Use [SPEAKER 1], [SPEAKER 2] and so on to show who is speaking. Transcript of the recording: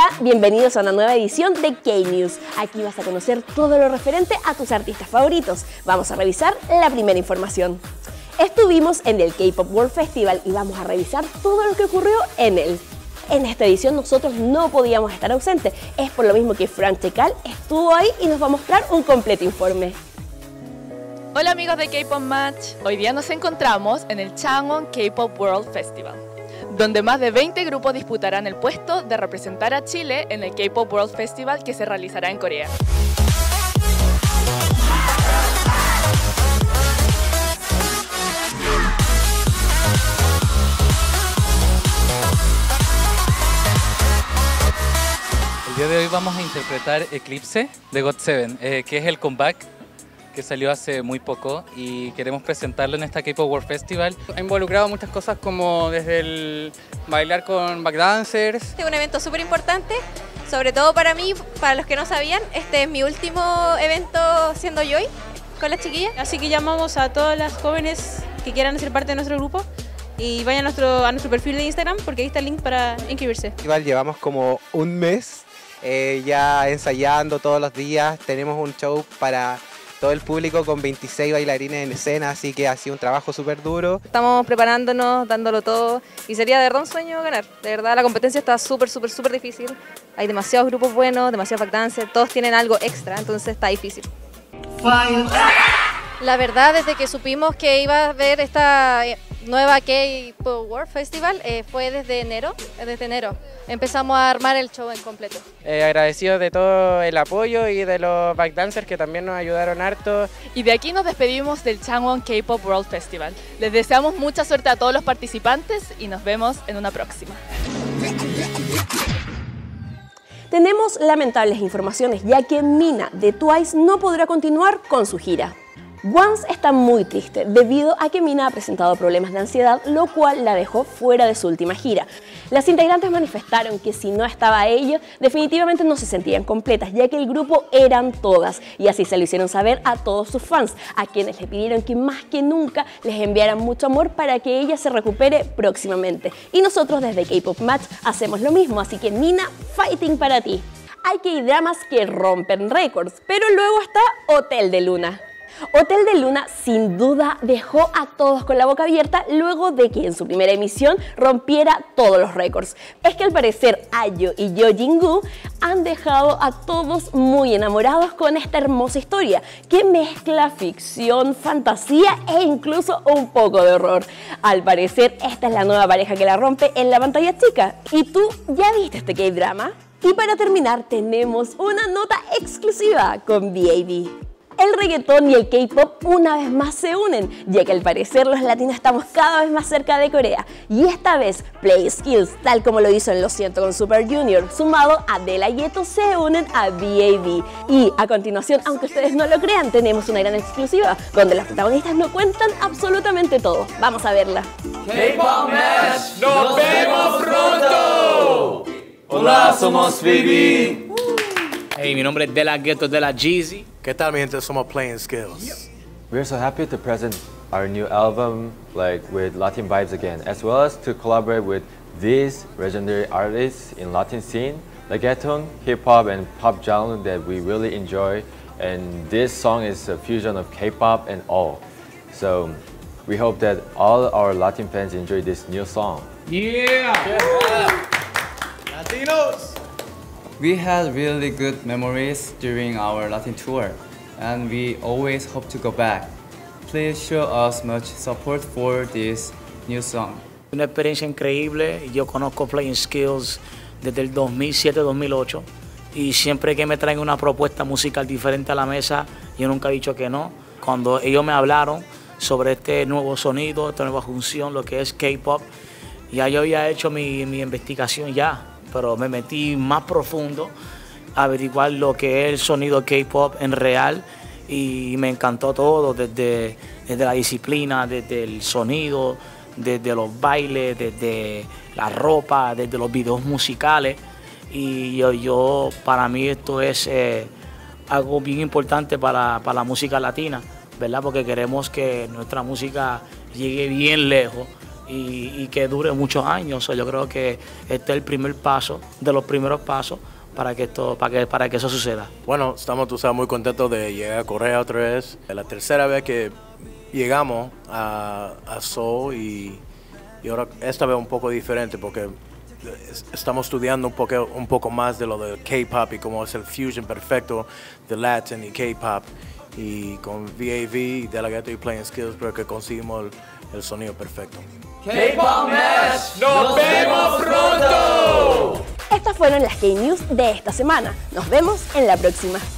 [SPEAKER 1] Hola, bienvenidos a una nueva edición de K-News. Aquí vas a conocer todo lo referente a tus artistas favoritos. Vamos a revisar la primera información. Estuvimos en el K-Pop World Festival y vamos a revisar todo lo que ocurrió en él. En esta edición nosotros no podíamos estar ausentes, es por lo mismo que Frank Checal estuvo ahí y nos va a mostrar un completo informe.
[SPEAKER 2] Hola amigos de K-Pop Match, hoy día nos encontramos en el Changwon K-Pop World Festival, donde más de 20 grupos disputarán el puesto de representar a Chile en el K-Pop World Festival que se realizará en Corea.
[SPEAKER 3] El día de hoy vamos a interpretar Eclipse de GOT7, que es el comeback que salió hace muy poco y queremos presentarlo en esta K-Pop World Festival.
[SPEAKER 4] Ha involucrado muchas cosas como desde el bailar con backdancers.
[SPEAKER 5] Este es un evento súper importante, sobre todo para mí, para los que no sabían, este es mi último evento siendo Joy con las chiquillas.
[SPEAKER 6] Así que llamamos a todas las jóvenes que quieran ser parte de nuestro grupo y vayan a nuestro perfil de Instagram porque ahí está el link para inscribirse.
[SPEAKER 7] Llevamos como un mes ya ensayando todos los días, tenemos un show para todo el público con 26 bailarines en escena, así que ha sido un trabajo súper duro.
[SPEAKER 6] Estamos preparándonos, dándolo todo y sería de verdad un sueño ganar. De verdad la competencia está súper difícil. Hay demasiados grupos buenos, demasiados backdancers, todos tienen algo extra, entonces está difícil.
[SPEAKER 5] La verdad, desde que supimos que iba a haber esta nueva K-Pop World Festival, fue desde enero. Empezamos a armar el show en completo.
[SPEAKER 4] Agradecidos de todo el apoyo y de los backdancers que también nos ayudaron harto.
[SPEAKER 2] Y de aquí nos despedimos del Changwon K-Pop World Festival. Les deseamos mucha suerte a todos los participantes y nos vemos en una próxima.
[SPEAKER 1] Tenemos lamentables informaciones ya que Mina de Twice no podrá continuar con su gira. Once está muy triste debido a que Mina ha presentado problemas de ansiedad, lo cual la dejó fuera de su última gira. Las integrantes manifestaron que si no estaba ella, definitivamente no se sentían completas, ya que el grupo eran todas, y así se lo hicieron saber a todos sus fans, a quienes le pidieron que más que nunca les enviaran mucho amor para que ella se recupere próximamente. Y nosotros desde K-Pop Match hacemos lo mismo, así que Mina, fighting para ti. Hay K-dramas que rompen récords, pero luego está Hotel de Luna. Hotel de Luna sin duda dejó a todos con la boca abierta luego de que en su primera emisión rompiera todos los récords. Es que al parecer Ayo y Yo Jin-gu han dejado a todos muy enamorados con esta hermosa historia que mezcla ficción, fantasía e incluso un poco de horror. Al parecer esta es la nueva pareja que la rompe en la pantalla chica. ¿Y tú ya viste este K-drama? Y para terminar tenemos una nota exclusiva con BAB. El reggaetón y el K-pop una vez más se unen, ya que al parecer los latinos estamos cada vez más cerca de Corea. Y esta vez Play Skills, tal como lo hizo en Lo Siento con Super Junior, sumado a De La Ghetto, se unen a BAB. Y a continuación, aunque ustedes no lo crean, tenemos una gran exclusiva, donde las protagonistas nos cuentan absolutamente todo. Vamos a verla.
[SPEAKER 8] K-Pop Match, ¡nos vemos pronto! Hola, somos BAB.
[SPEAKER 9] Hey, mi nombre es De La Ghetto, De La Jeezy.
[SPEAKER 10] ¿Qué tal, mi gente? Somos Playing Skills.
[SPEAKER 11] We're so happy to present our new album with Latin vibes again, as well as to collaborate with these legendary artists in Latin scene, reggaeton, hip-hop and pop genre that we really enjoy. And this song is a fusion of K-pop and all. So we hope that all our Latin fans enjoy this new song.
[SPEAKER 8] Yeah!
[SPEAKER 10] Latinos!
[SPEAKER 12] We had really good memories during our Latin tour, and we always hope to go back. Please show us much support for this new song.
[SPEAKER 9] Una experiencia increíble. Yo conozco Playing Skills desde el 2007-2008 y siempre que me traen una propuesta musical diferente a la mesa, yo nunca he dicho que no. Cuando ellos me hablaron sobre este nuevo sonido, esta nueva función, lo que es K-pop, ya yo había hecho mi investigación ya, pero me metí más profundo a averiguar lo que es el sonido K-pop en real y me encantó todo, desde la disciplina, desde el sonido, desde los bailes, desde la ropa, desde los videos musicales. Y para mí esto es algo bien importante para la música latina, ¿verdad? Porque queremos que nuestra música llegue bien lejos y que dure muchos años. O sea, yo creo que este es el primer paso, de los primeros pasos para que eso suceda.
[SPEAKER 10] Bueno, estamos, tú sabes, muy contentos de llegar a Corea otra vez. Es la tercera vez que llegamos a Seoul y ahora esta vez un poco diferente porque estamos estudiando un poco más de lo de K-pop y cómo es el fusion perfecto de Latin y K-pop. Y con VAV, Delegato y Playing Skills, creo que conseguimos el sonido perfecto.
[SPEAKER 8] K-Pop Match, ¡nos vemos pronto!
[SPEAKER 1] Estas fueron las K-News de esta semana. Nos vemos en la próxima.